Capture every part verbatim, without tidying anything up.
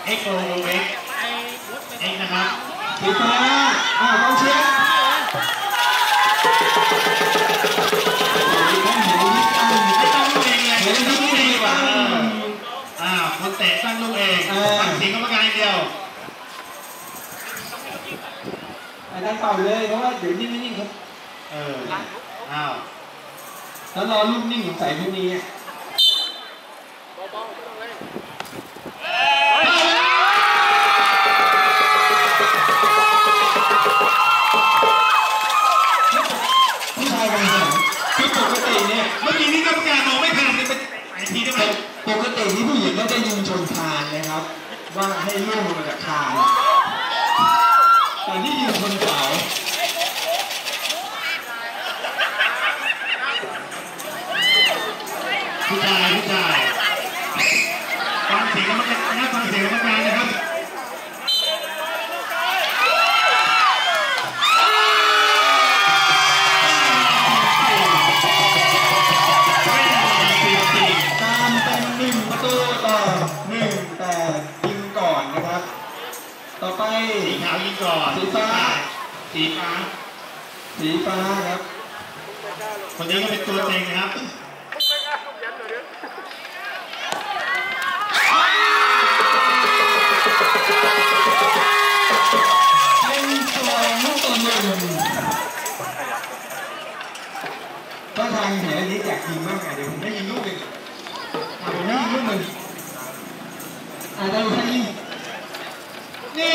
เอ็กโอเอ็กเอ็กนะครับสีฟ้าอ้าวต้องเชียร์ให้ตั้งลูกเองเลยให้ตั้งลูกเองดีกว่าอ้าวคนเตะตั้งลูกเองตั้งสีกรรมการเดียวได้เป่าเลยเพราะว่าเดี๋ยวนิ่งๆครับเอออ้าวแล้วรอลูกนิ่งของใส่ลูกนี้ผู้ชายกันเหรอคือปกติเนี่ยเมื่อกี้นี่กรรมการมองไม่ทันเลยเป็นไอทีได้ไหมปกติที่ผู้หญิงก็จะยิงชนคานนะครับว่าให้ลูกมาจากคานแต่ที่ยิงชนเสาผู้ชายผู้ชายฟังเสียงกรรมการนะฟังเสียงกรรมการนะครับตามเป็นหนึ่งประตูต่อหนึ่งแต่ยิงก่อนนะครับต่อไปสีขาวยิงก่อนสีฟ้าสีฟ้าสีฟ้าครับคนนี้ก็เป็นตัวเต็งนะครับก็ทางเหียนี้อยากยิงมากไงเดี๋ยวผมได้ยิงลูกหนึ่งผมได้ยิงลูกหนึ่งอ่าได้ยิงนี่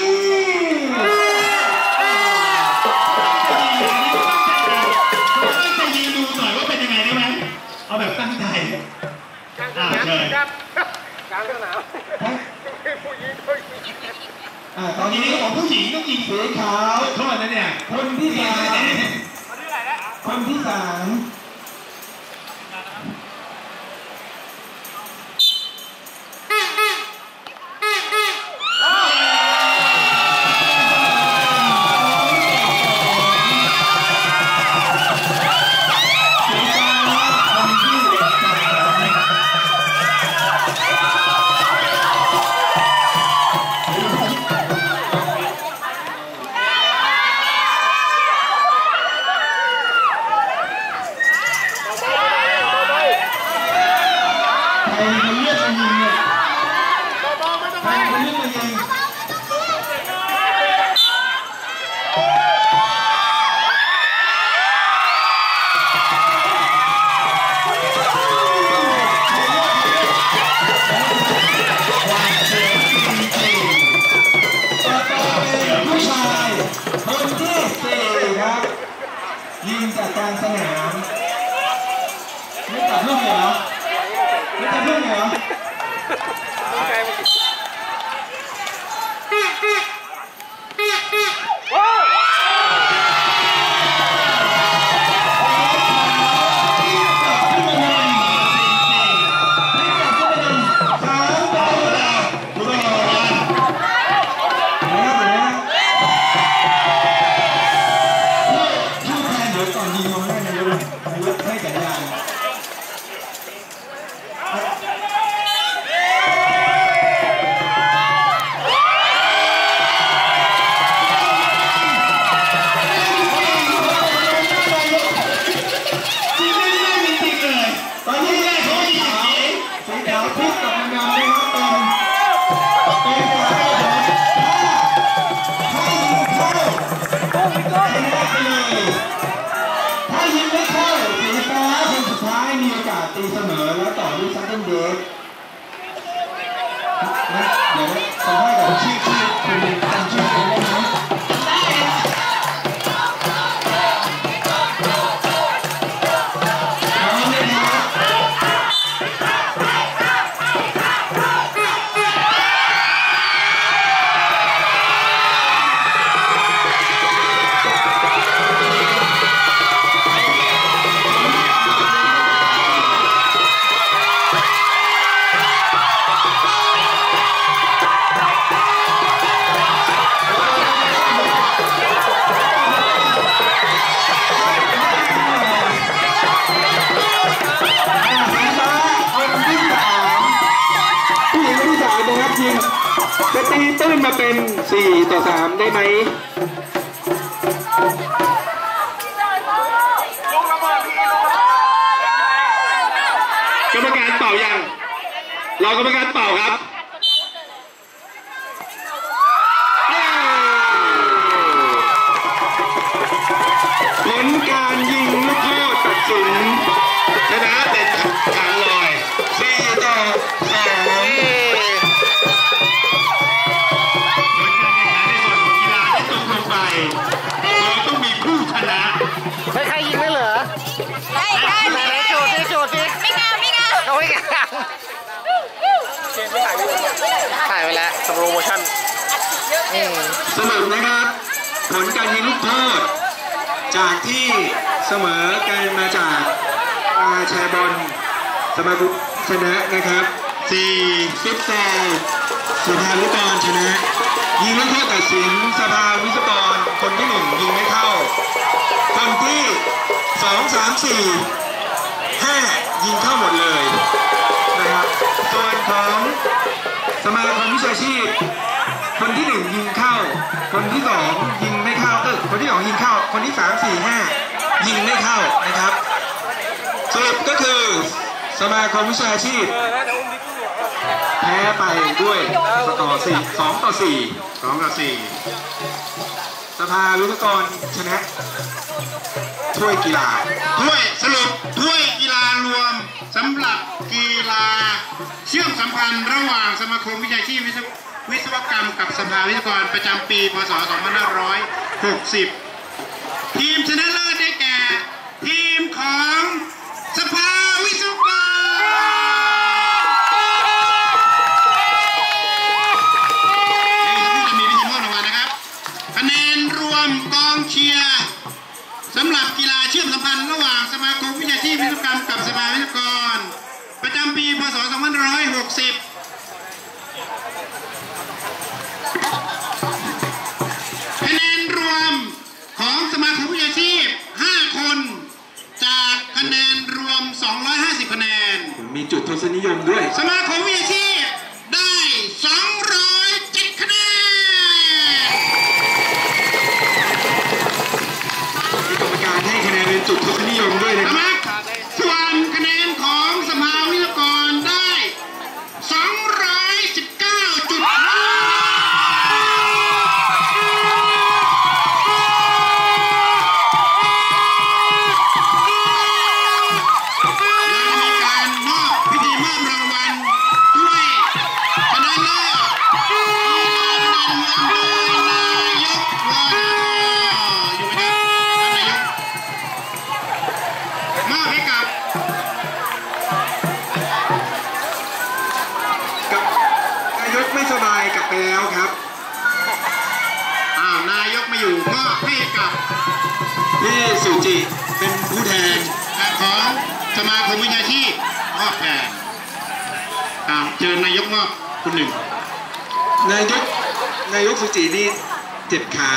ตั้งใจยิงดูหน่อยว่าเป็นยังไงได้ไหมเอาแบบตั้งใจอ่าเชิญกลางสนามผู้หญิงผู้หญิงอ่าตอนนี้ของผู้หญิงต้องยิงสีขาวโทษนะเนี่ยคนที่สามคนที่สามยิงจากกลางสนามไม่ตัดลูกเหรอไม่ตัดลูกเหรอตีเสมอแล้วต่อด้วยซัตเทิลเดฟนะเดี๋ยวสัมภาษณ์กับชื่อชื่อคุณจำชื่อคนได้ไหมจริงจะตีตื้นมาเป็นสี่ต่อสามได้ไหมกรรมการเป่ายังรอกรรมการเป่าครับผลการยิงลูกโทษตัดสินชนะเด็ดขาดเลยสี่ต่อสองผลการแข่งขันในส่วนของกีฬาที่ตกลงไปเราต้องมีผู้ชนะไม่ใครยิงได้เหรอได้ได้ไหนโจทย์ดิโจทย์ดิไม่กล้าไม่กล้าเขาไม่กล้าถ่ายไปแล้วสโลโมชั่นสรุปนะครับผลการยิงลูกโทษจากที่เสมอกันมาจากอาแชร์บอลสมาคมชนะนะครับสี่ฟุตซอลสภาวิศวกรชนะยิงลูกโทษตัดสินสภาวิศวกรคนที่หนึ่งยิงไม่เข้าคนที่สองสามสี่ห้ายิงเข้าหมดเลยนะครับส่วนของสมาคมวิชาชีพคนที่หนึ่งยิงเข้าคนที่สองยิงไม่เข้าเออคนที่สองยิงเข้าคนที่สามสี่ห้ายิงไม่เข้านะครับสรุปก็คือสมาคมวิชาชีพแพ้ไปด้วยสกอร์สี่สองต่อสี่สองต่อสี่สภาวิศวกรชนะถ้วยกีฬาถ้วยสรุปถ้วยกีฬารวมสำหรับกีฬาเชื่อมสัมพันธ์ระหว่างสมาคมวิชาชีพวิศวกรรมกับสภาวิศวกรประจำปีพ.ศ. สองพันห้าร้อยหกสิบทีมชนะเลิศได้แก่ทีมของสภาวิศวกรจะมีพิธีมอบรางวัลนะครับคะแนนรวมกองเชียร์สำหรับกีฬาเชื่อมสัมพันธ์ระหว่างสมาคมวิชาชีพวิศวกรรมกับสภาวิศวกรประจำปีพ.ศ. สองพันห้าร้อยหกสิบคะแนนรวมของสมาคมวิชาชีพห้าคนจากคะแนนรวมสองร้อยห้าสิบคะแนนมีจุดทศนิยมด้วยสมาคมวิชาชีพได้สองร้อยเจ็ดคะแนนมีกรรมการให้คะแนนเป็นจุดทศนิยมด้วยนะครับส่วนคะแนนของสภาวิศวกรได้สองร้อยสิบเก้าจุดห้าไม่สบายกลับไปแล้วครับอ้าวนายกมาอยู่มอบให้กับพี่สุจิเป็นผู้แทนของสมาคมวิชาชีพมอบแทนเชิญนายกมอบคุณหนึ่งนายกนายกสุจินี่เจ็บขา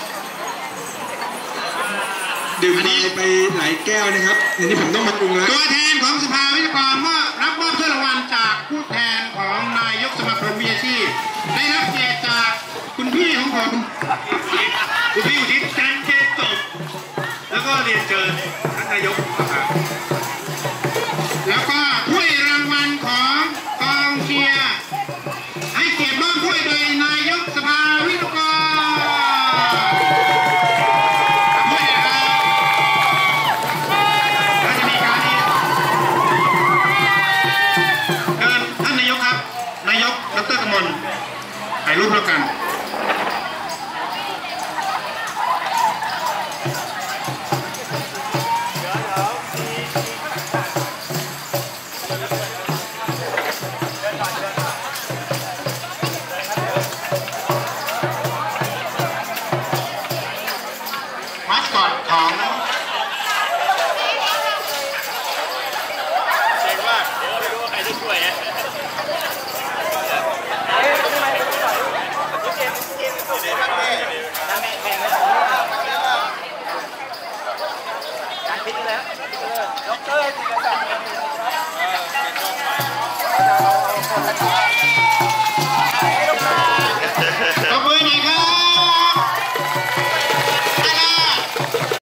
ดื่มไปหลายแก้วนะครับอันนี้ผมต้องมาปรุงแล้วตัวแทนของสภาวิศวกรมอบรับมอบถ้วยรางวัลจากผู้แทนของนายกสมาคมวิชาชีพได้รับเกียรติจากคุณพี่ของผมคุณพี่อุทิศจันทร์เจนตกแล้วก็เรียนเชิญท่านนายกครับแล้วก็ถ้วยรางวัลของกองเชียร์ให้เกียรติมอบถ้วยโดยนายกสภาวิศวกรนายกดร.กมลถ่ายรูปแล้วกันมาสคอตของเจ๋งมากเดี๋ยวไม่รู้ว่าใครจะช่วยนะการพิจารณาด็อกเตอร์